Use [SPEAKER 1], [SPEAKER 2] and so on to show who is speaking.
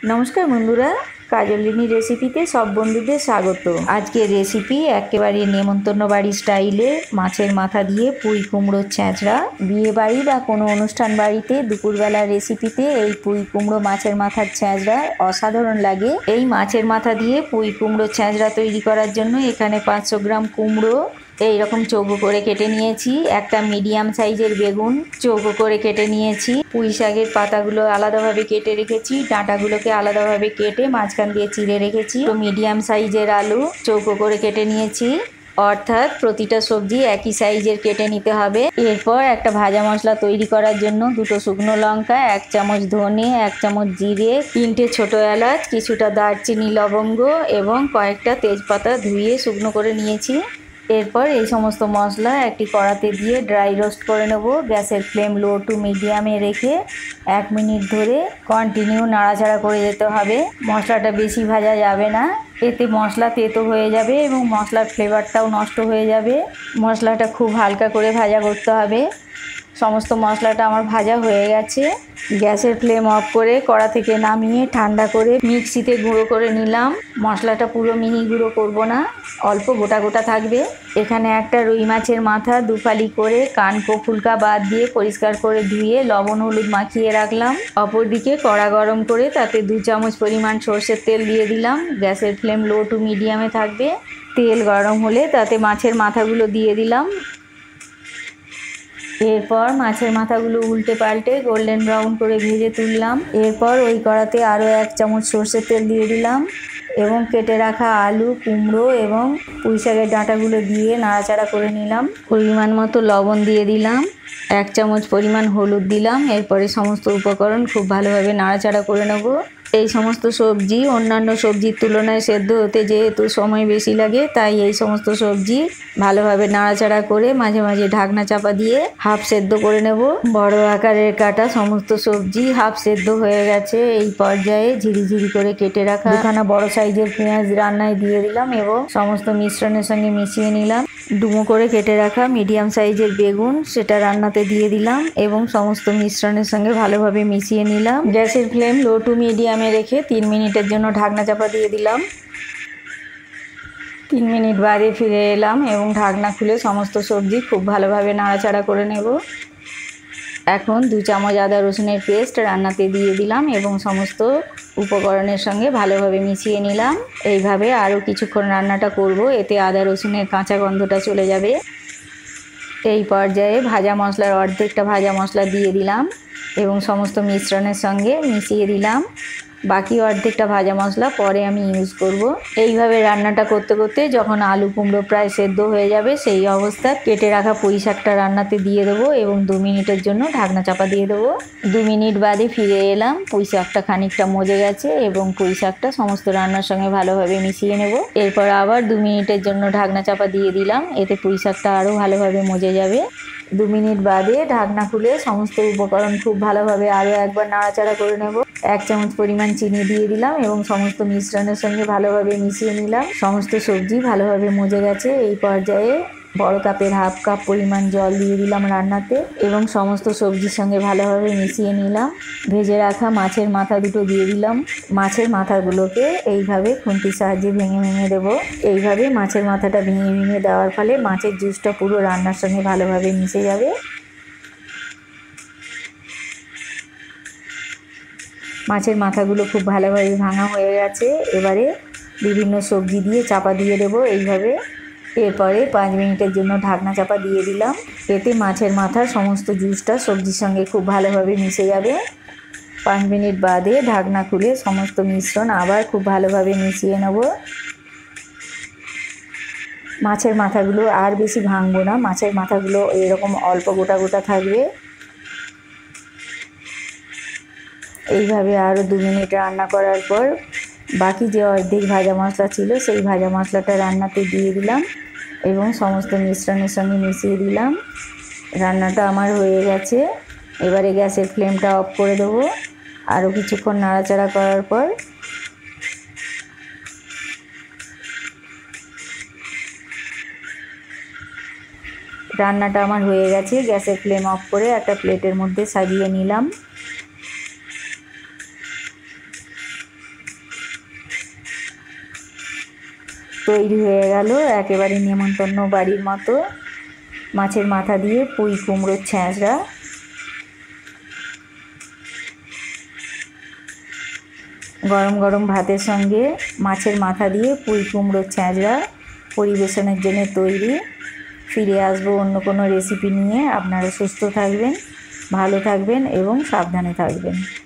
[SPEAKER 1] নমস্কার বন্ধুরা, কাজলিনী রেসিপিতে সব বন্ধুদের স্বাগত। আজকের রেসিপি একেবারে নেমন্তন্ন বাড়ি স্টাইলে মাছের মাথা দিয়ে পুঁই কুমড়োর ছ্যাঁচড়া। বিয়ে বাড়ি বা কোনো অনুষ্ঠান বাড়িতে দুপুরবেলার রেসিপিতে এই পুঁই কুমড়ো মাছের মাথার ছ্যাঁচড়া অসাধারণ লাগে। এই মাছের মাথা দিয়ে পুঁই কুমড়োর ছ্যাঁচড়া তৈরি করার জন্য এখানে 500 গ্রাম কুমড়ো এইরকম চৌকো করে কেটে নিয়েছি। একটা মিডিয়াম সাইজের বেগুন চৌকো করে কেটে নিয়েছি। পুঁই শাকের পাতাগুলো আলাদাভাবে কেটে রেখেছি, ডাঁটাগুলোকে আলাদাভাবে কেটে মাঝখান দিয়ে চিড়ে রেখেছি। তো মিডিয়াম সাইজের আলু চৌকো করে কেটে নিয়েছি, অর্থাৎ প্রতিটা সবজি একই সাইজের কেটে নিতে হবে। এরপর একটা ভাজা মশলা তৈরি করার জন্য 2টো শুকনো লঙ্কা, 1 চামচ ধনে, 1 চামচ জিরে, 3টে ছোটো এলাচ, কিছুটা দারচিনি লবঙ্গ এবং কয়েকটা তেজপাতা ধুয়ে শুকনো করে নিয়েছি। এরপর এই সমস্ত মশলা একটি কড়াতে দিয়ে ড্রাই রোস্ট করে নেব। গ্যাসের ফ্লেম লো টু মিডিয়ামে রেখে 1 মিনিট ধরে কন্টিনিউ নাড়াচাড়া করে যেতে হবে। মশলাটা বেশি ভাজা যাবে না, এতে মশলা তেতো হয়ে যাবে এবং মশলার ফ্লেভারটাও নষ্ট হয়ে যাবে। মশলাটা খুব হালকা করে ভাজা করতে হবে। সমস্ত মশলাটা আমার ভাজা হয়ে গেছে। গ্যাসের ফ্লেম অফ করে কড়া থেকে নামিয়ে ঠান্ডা করে মিক্সিতে গুঁড়ো করে নিলাম। মশলাটা পুরো মিহি গুঁড়ো করব না, অল্প গোটা গোটা থাকবে। এখানে একটা রুই মাছের মাথা 2 ফালি করে কান ফুলকা বাদ দিয়ে পরিষ্কার করে ধুয়ে লবণ হলুদ মাখিয়ে রাখলাম। অপরদিকে কড়া গরম করে তাতে 2 চামচ পরিমাণ সর্ষের তেল দিয়ে দিলাম। গ্যাসের ফ্লেম লো টু মিডিয়ামে থাকবে। তেল গরম হলে তাতে মাছের মাথাগুলো দিয়ে দিলাম। এরপর মাছের মাথাগুলো উল্টে পাল্টে গোল্ডেন ব্রাউন করে ভেজে তুললাম। এরপর ওই কড়াতে আরও 1 চামচ সর্ষের তেল দিয়ে দিলাম এবং কেটে রাখা আলু, কুমড়ো এবং পুঁই শাকের ডাঁটাগুলো দিয়ে নাড়াচাড়া করে নিলাম। পরিমাণ মতো লবণ দিয়ে দিলাম, 1 চামচ পরিমাণ হলুদ দিলাম। এরপরে সমস্ত উপকরণ খুব ভালোভাবে নাড়াচাড়া করে নেব। এই সমস্ত সবজি অন্যান্য সবজির তুলনায় সেদ্ধ হতে যেহেতু সময় বেশি লাগে, তাই এই সমস্ত সবজি ভালোভাবে নাড়াচাড়া করে মাঝে মাঝে ঢাকনা চাপা দিয়ে হাফ সেদ্ধ করে নেব। বড় আকারের কাটা সমস্ত সবজি হাফ সেদ্ধ হয়ে গেছে। এই পর্যায়ে ঝিরিঝিরি করে কেটে রাখা 2খানা বড় সাইজের পেঁয়াজ রান্নায় দিয়ে দিলাম এবং সমস্ত মিশ্রণের সঙ্গে মিশিয়ে নিলাম। ডুমো করে কেটে রাখা মিডিয়াম সাইজের বেগুন সেটা রান্নাতে দিয়ে দিলাম এবং সমস্ত মিশ্রণের সঙ্গে ভালোভাবে মিশিয়ে নিলাম। গ্যাসের ফ্লেম লো টু মিডিয়ামে রেখে 3 মিনিটের জন্য ঢাকনা চাপা দিয়ে দিলাম। 3 মিনিট বাদে ফিরে এলাম এবং ঢাকনা খুলে সমস্ত সবজি খুব ভালোভাবে নাড়াচাড়া করে নেব। এখন 2 চামচ আদা রসুনের পেস্ট রান্নাতে দিয়ে দিলাম এবং সমস্ত উপকরণের সঙ্গে ভালোভাবে মিশিয়ে নিলাম। এইভাবে আরও কিছুক্ষণ রান্নাটা করব, এতে আদা রসুনের কাঁচা গন্ধটা চলে যাবে। এই পর্যায়ে ভাজা মশলার অর্ধেকটা ভাজা মশলা দিয়ে দিলাম এবং সমস্ত মিশ্রণের সঙ্গে মিশিয়ে দিলাম। বাকি অর্ধেকটা ভাজা মশলা পরে আমি ইউজ করব। এইভাবে রান্নাটা করতে করতে যখন আলু কুমড়ো প্রায় সেদ্ধ হয়ে যাবে, সেই অবস্থায় কেটে রাখা পুঁই শাকটা রান্নাতে দিয়ে দেবো এবং 2 মিনিটের জন্য ঢাকনা চাপা দিয়ে দেবো। 2 মিনিট বাদে ফিরে এলাম। পুঁই শাকটা খানিকটা মজে গেছে এবং পুঁই শাকটা সমস্ত রান্নার সঙ্গে ভালোভাবে মিশিয়ে নেব। এরপর আবার 2 মিনিটের জন্য ঢাকনা চাপা দিয়ে দিলাম, এতে পুঁই শাকটা আরও ভালোভাবে মজে যাবে। 2 মিনিট বাদে ঢাকনা খুলে সমস্ত উপকরণ খুব ভালোভাবে আরও একবার নাড়াচাড়া করে নেব। 1 চামচ পরিমাণ চিনি দিয়ে দিলাম এবং সমস্ত মিশ্রণের সঙ্গে ভালোভাবে মিশিয়ে নিলাম। সমস্ত সবজি ভালোভাবে মজে গেছে। এই পর্যায়ে বড় কাপের হাফ কাপ পরিমাণ জল দিয়ে দিলাম রান্নাতে এবং সমস্ত সবজির সঙ্গে ভালোভাবে মিশিয়ে নিলাম। ভেজে রাখা মাছের মাথা 2টো দিয়ে দিলাম। মাছের মাথাগুলোকে এইভাবে খুন্তির সাহায্যে ভেঙে ভেঙে দেবো। এইভাবে মাছের মাথাটা ভেঙে ভেঙে দেওয়ার ফলে মাছের জুসটা পুরো রান্নার সঙ্গে ভালোভাবে মিশে যাবে। মাছের মাথাগুলো খুব ভালোভাবে ভাঙা হয়ে গেছে। এবারে বিভিন্ন সবজি দিয়ে চাপা দিয়ে দেবো এইভাবে। এরপরে 5 মিনিটের জন্য ঢাকনা চাপা দিয়ে দিলাম। এতে মাছের মাথার সমস্ত জুসটা সবজির সঙ্গে খুব ভালোভাবে মিশে যাবে। 5 মিনিট বাদে ঢাকনা খুলে সমস্ত মিশ্রণ আবার খুব ভালোভাবে মিশিয়ে নেব। মাছের মাথাগুলো আর বেশি ভাঙবো না, মাছের মাথাগুলো এরকম অল্প গোটা গোটা থাকবে। এইভাবে আরও 2 মিনিট রান্না করার পর বাকি যে অর্ধেক ভাজা মশলা ছিল সেই ভাজা মশলাটা রান্নাতে দিয়ে দিলাম এবং সমস্ত মিশ্রণের সঙ্গে মিশিয়ে দিলাম। রান্নাটা আমার হয়ে গেছে। এবারে গ্যাসের ফ্লেমটা অফ করে দেবো। আরও কিছুক্ষণ নাড়াচাড়া করার পর রান্নাটা আমার হয়ে গেছে। গ্যাসের ফ্লেম অফ করে একটা প্লেটের মধ্যে সাজিয়ে নিলাম। তৈরি হয়ে গেল একেবারে নেমন্তন্ন বাড়ির মতো মাছের মাথা দিয়ে পুঁই কুমড়োর ছ্যাঁচড়া। গরম গরম ভাতের সঙ্গে মাছের মাথা দিয়ে পুঁই কুমড়োর ছ্যাঁচড়া পরিবেশনের জন্য তৈরি। ফিরে আসবো অন্য কোনো রেসিপি নিয়ে। আপনারা সুস্থ থাকবেন, ভালো থাকবেন এবং সাবধানে থাকবেন।